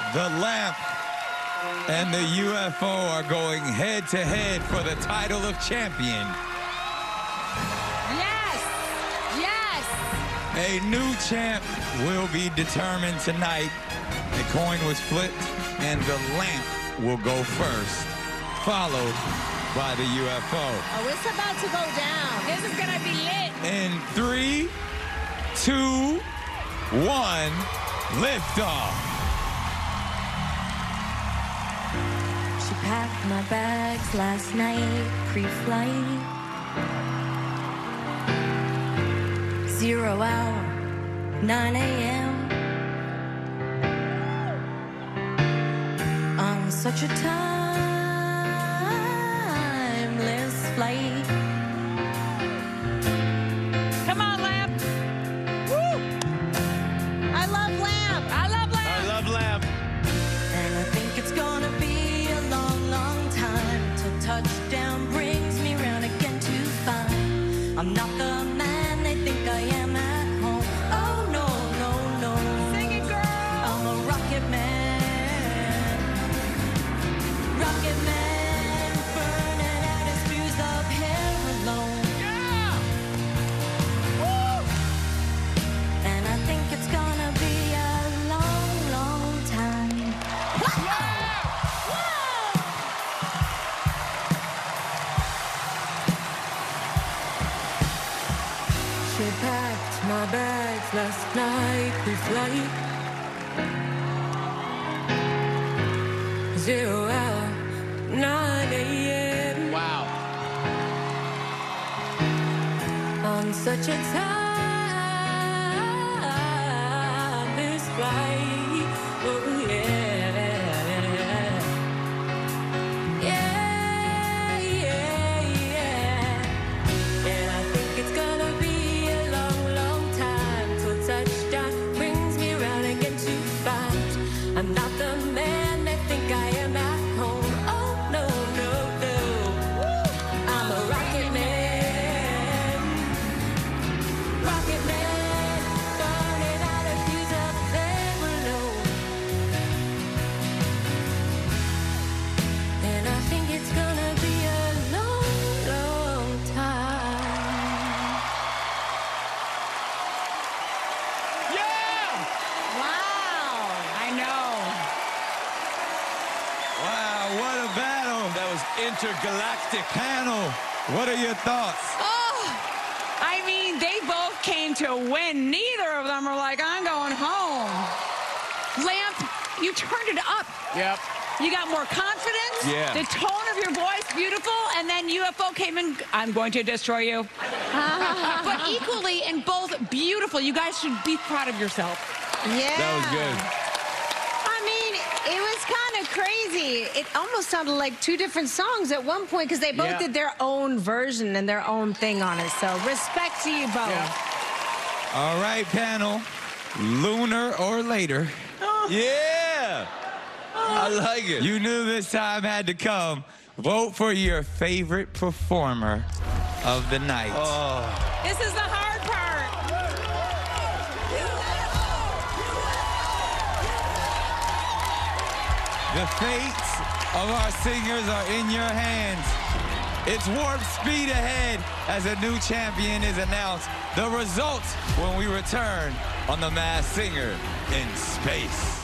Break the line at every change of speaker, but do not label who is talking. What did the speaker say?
The Lamp and the UFO are going head-to-head for the title of champion.
Yes! Yes!
A new champ will be determined tonight. A coin was flipped, and the Lamp will go first, followed by the UFO.
Oh, it's about to go down. This is gonna be lit.
In 3, 2, 1, liftoff.
She packed my bags last night, pre-flight. 0 hour, 9 a.m. On such a timeless flight.
Come on, Lamp. Woo! I love Lamp. I love Lamp.
I love Lamp.
And I think it's gonna be a long, long time till touchdown brings me round again to find I'm not the man they think I am at home. Oh, no, no, no.
Sing it, girl.
I'm a rocket man. Rocket man, burning out his fuse up here alone.
Yeah! Woo!
And I think it's gonna be a long, long time. She packed my bags last night pre-flight. 0 hour, 9 a.m.
Wow.
On such a timeless flight. Oh yeah. Yeah, yeah, yeah. And I think it's gonna be a long, long time till touchdown brings me around again to find I'm not the man they think I am at home. Oh no, no, no. I'm a rocket man. Rocket man, burning out a fuse up there below. And I think it's gonna be a long, long time.
Yeah!
Wow. I know.
Wow, what a battle.
That was intergalactic.
Panel, what are your thoughts?
Oh, I mean, they both came to win. Neither of them are like, I'm going home. Lamp, you turned it up.
Yep.
You got more confidence.
Yeah.
The tone of your voice, beautiful. And then UFO came in, I'm going to destroy you. But equally and both beautiful. You guys should be proud of yourself.
Yeah.
That was good.
I mean, it was kind of crazy. It almost sounded like two different songs at one point because they both
Yeah.
did their own version and their own thing on it. So respect to you both.
Yeah.
All right, panel, lunar or later.
Yeah! I like it.
You knew this time had to come. Vote for your favorite performer of the night.
Oh.
This is the hard part.
The fates of our singers are in your hands. It's warp speed ahead as a new champion is announced. The results when we return on The Masked Singer in Space.